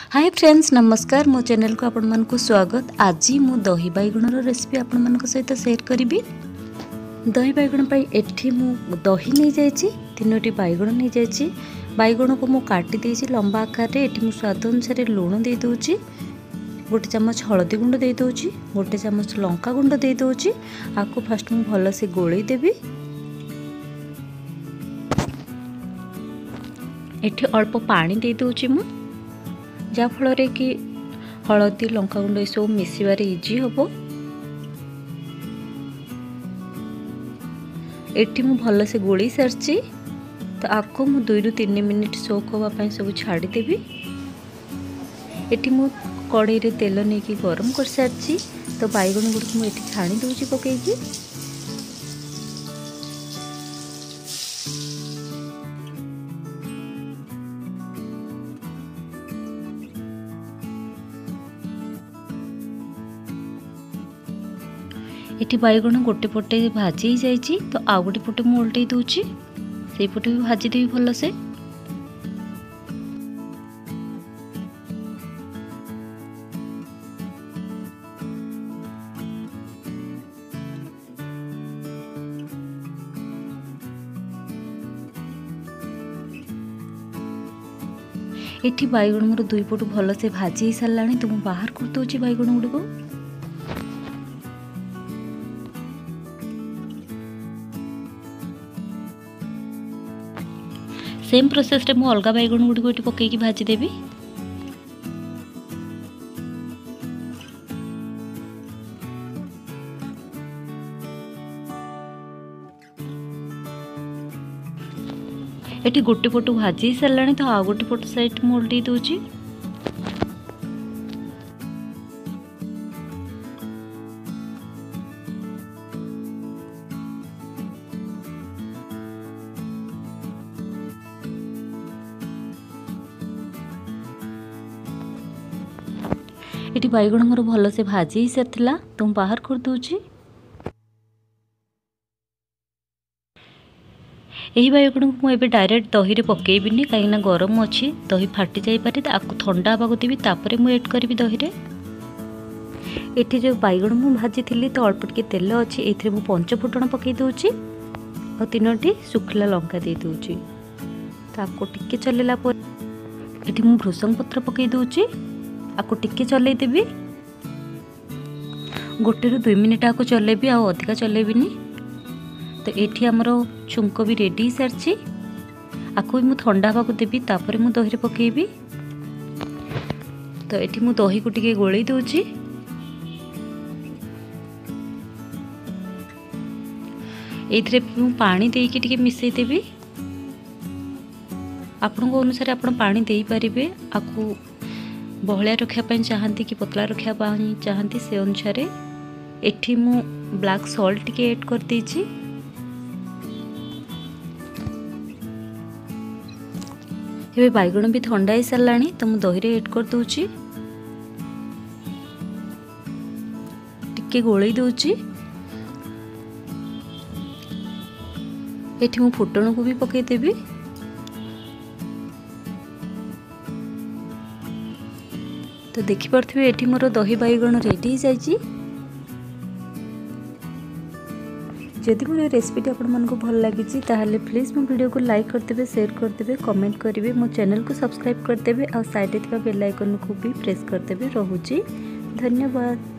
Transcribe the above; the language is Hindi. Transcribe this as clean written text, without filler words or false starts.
हाय फ्रेंड्स नमस्कार मो चैनल को आपण मन को स्वागत। आज मु दही बैगण रेसिपी आपण मन सहित शेयर करी। दही बैगण पाई एठी मु दही नहीं जाइछि, 3टी बैगण नहीं जाइछि। बैगण को मु काटी देछि लंबा आकार रे। एठी मु स्वाद अनुसार लूण दे दोछि, 1 चम्मच हळदी गुंड दे दोछि, 1 चम्मच लंका गुंड दे दोछि। आको फास्ट मु भल से गोळई देबी। एठी अल्प पानी दे दोछि मु, जा फल कि हलदी लंका गुंड सब मिसबार इजी हम। एठी मु भल से गोली सारी, तो आपको मु 2 ରୁ 3 मिनिट सोक होगा सब छाड़ी देवी। एठी मु कढ़ई रे तेल नहीं कि गरम कर सारी, तो बैगन गुड़ को मुझे छाणी दूची पकईकी। एटी बैगण गोटे पटे भाजी जाइए, तो आउ गोटे पटे मु उल्टे दूची, से पटे भी भाजी देवी भल से। एटी बैगण मोर 2 पटु भल से भाजी सारा, तो मुझे बाहर कर दूची बैगण गुड़ को। सेम प्रोसेस रे मु अलगा बैगण गुड़ी को पकईकी भाजी देवी। एटी गोटे पटु भाजी सारा, तो आ गोटे पट साइड मु उल्टी दूची। एटी बैगण मोर भल से भाजी ही सारा, तो बाहर कर दूची। यही बैगण को मुझे डायरेक्ट दही रे पकेबिनी, कहीं गरम अच्छी दही फाटी जाई पारे। आपको ठंडा हवा देवी, तापर मुझे ऐड करी दही रे। एठी जो बैगण मु भाजी थी, तो अल्प टिके तेल अच्छी, एथिरे मु 5 फुटण पकई दूची और 3टी सुखला लंका दे दूची। तो आपको टिके चलेला पर एठी मु भृसंग पत्र पकई दूची। आपको टिके चलै देबी, 1 ରୁ 2 मिनिट आपको चलेबी, आ अधिका चलेबिनी। तो एठी हमरो छुंक भी रेडी सारी, आपको भी मु ठंडा हवा देबी, तापर मु दही रे पकेबी। तो एठी मु दही को टिके गोळई दोची। एथिरे मु पानी देकी टिके मिसई देबी। आपन को अनुसार आपन पानी देई परिबे। आपको बहलिया रखा चाहती कि पतला रखा चाहती, से अनुसार एठी मु ब्लैक सॉल्ट के ऐड कर देछि। ये बैगण भी ठंडा ही सारा, तो मु दही रे ऐड कर दूची, टिके गोळई दूची। एठी मु फुटण को भी पकई देबी। तो देखि पारथिबे एठी मोर दही बैगण रेडी हो जाइए। जदि मोर रेसिपीटी आपण मन को भल लगी, ताहले प्लीज मो वीडियो को लाइक करदेबे, शेयर करदेबे, कमेंट करेंगे, मो चैनल को सब्सक्राइब करदेबे और साइड बेल आइकन को भी प्रेस करदेबे। रहूची, धन्यवाद।